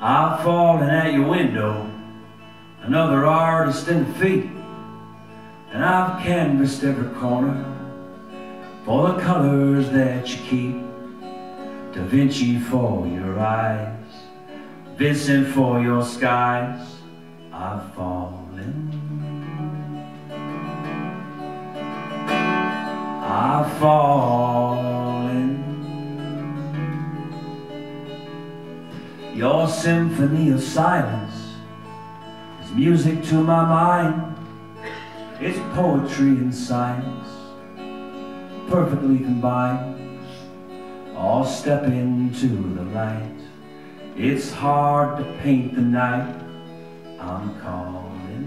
I've fallen at your window, another artist in defeat, and I've canvassed every corner for the colors that you keep. Da Vinci for your eyes, Vincent for your skies. I've fallen, I've fallen. Your symphony of silence is music to my mind. It's poetry and science, perfectly combined. All step into the light. It's hard to paint the night. I'm calling,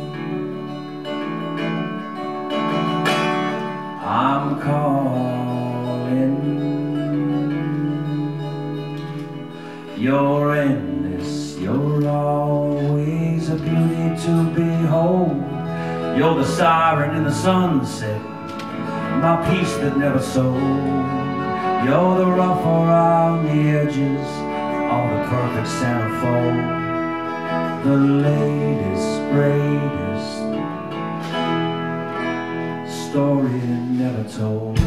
I'm calling. You're endless, you're always a beauty to behold. You're the siren in the sunset, my peace that never sold. You're the rough around the edges of the perfect centerfold. The latest, greatest story never told.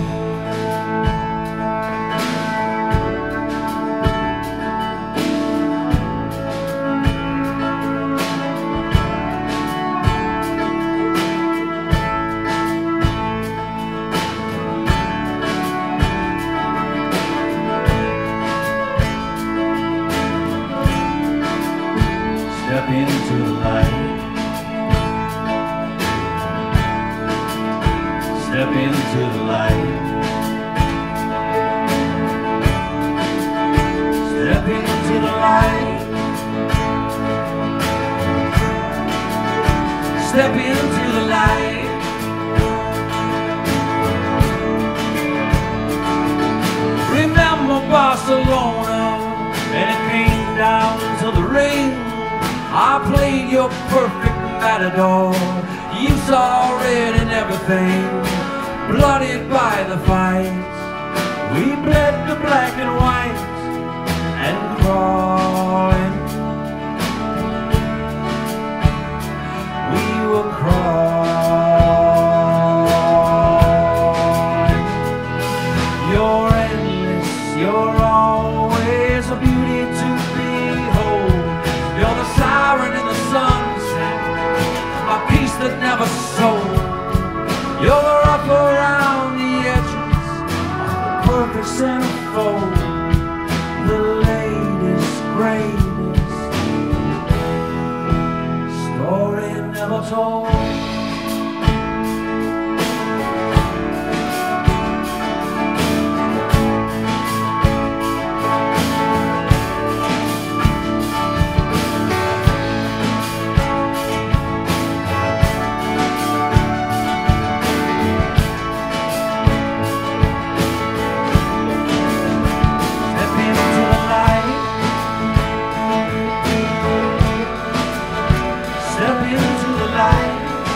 Step into the light. Step into the light. Step into the light. Step into the light. Remember Barcelona, and it came down to the rain. I played your perfect matador. You saw red in everything, blooded by the fights. We bled the black and white and crawling. We were crawling. You're endless, you're always a beauty to behold. You're the siren in the sunset, my peace that never sold. You're the rough around the edges of the perfect centerfold. The latest, greatest story never told. Step into the light.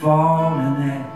falling at